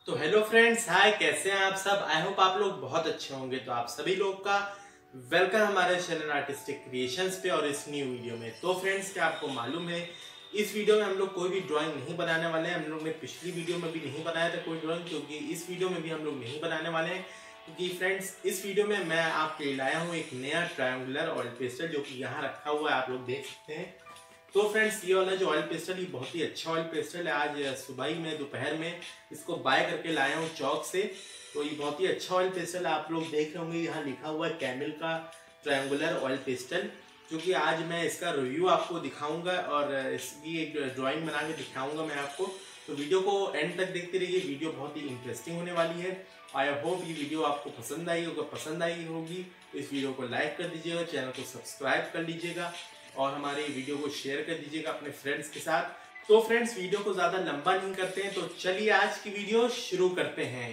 तो hello friends, हाय, कैसे हैं आप सब। आई होप आप लोग बहुत अच्छे होंगे। तो आप सभी लोग का वेलकम हमारे चैनल आर्टिस्टिक क्रिएशंस पे और इस न्यू वीडियो में। तो फ्रेंड्स, क्या आपको मालूम है, इस वीडियो में हम लोग कोई भी ड्राइंग नहीं बनाने वाले हैं। हम लोग ने पिछली वीडियो में भी नहीं बनाया था कोई ड्राइंग, क्योंकि इस वीडियो में भी हम लोग नहीं बनाने वाले हैं। क्योंकि फ्रेंड्स, इस वीडियो में मैं आपके लिए लाया हूँ एक नया ट्रायंगुलर ऑयल पेस्टल, जो कि यहाँ रखा हुआ है, आप लोग देख सकते हैं। तो फ्रेंड्स, ये वाला जो ऑयल पेस्टल, ये बहुत ही अच्छा ऑयल पेस्टल है। आज सुबह ही मैं दोपहर में इसको बाय करके लाया हूँ चौक से। तो ये बहुत ही अच्छा ऑयल पेस्टल है। आप लोग देख रहे होंगे, यहाँ लिखा हुआ है कैमल का ट्रायंगुलर ऑयल पेस्टल, जो कि आज मैं इसका रिव्यू आपको दिखाऊंगा और इसकी एक ड्राइंग बना के दिखाऊंगा मैं आपको। तो वीडियो को एंड तक देखते रहिए, वीडियो बहुत ही इंटरेस्टिंग होने वाली है। आई होप ये वीडियो आपको पसंद आई होगा। पसंद आई होगी तो इस वीडियो को लाइक कर दीजिएगा, चैनल को सब्सक्राइब कर लीजिएगा और हमारे वीडियो को शेयर कर दीजिएगा अपने फ्रेंड्स के साथ। तो फ्रेंड्स, वीडियो को ज़्यादा लंबा नहीं करते हैं, तो चलिए आज की वीडियो शुरू करते हैं।